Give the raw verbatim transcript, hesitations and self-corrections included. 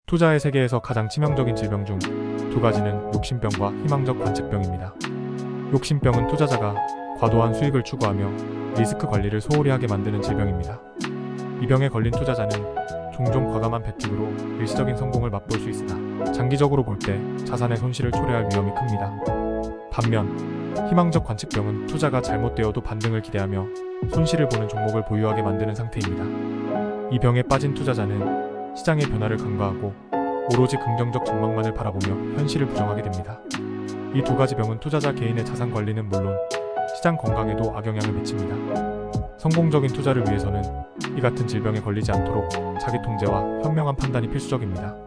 투자의 세계에서 가장 치명적인 질병 중 두 가지는 욕심병과 희망적 관측병입니다. 욕심병은 투자자가 과도한 수익을 추구하며 리스크 관리를 소홀히 하게 만드는 질병입니다. 이 병에 걸린 투자자는 종종 과감한 베팅으로 일시적인 성공을 맛볼 수 있으나 장기적으로 볼 때 자산의 손실을 초래할 위험이 큽니다. 반면 희망적 관측병은 투자가 잘못되어도 반등을 기대하며 손실을 보는 종목을 보유하게 만드는 상태입니다. 이 병에 빠진 투자자는 시장의 변화를 간과하고 오로지 긍정적 전망만을 바라보며 현실을 부정하게 됩니다. 이 두 가지 병은 투자자 개인의 자산 관리는 물론 시장 건강에도 악영향을 미칩니다. 성공적인 투자를 위해서는 이 같은 질병에 걸리지 않도록 자기 통제와 현명한 판단이 필수적입니다.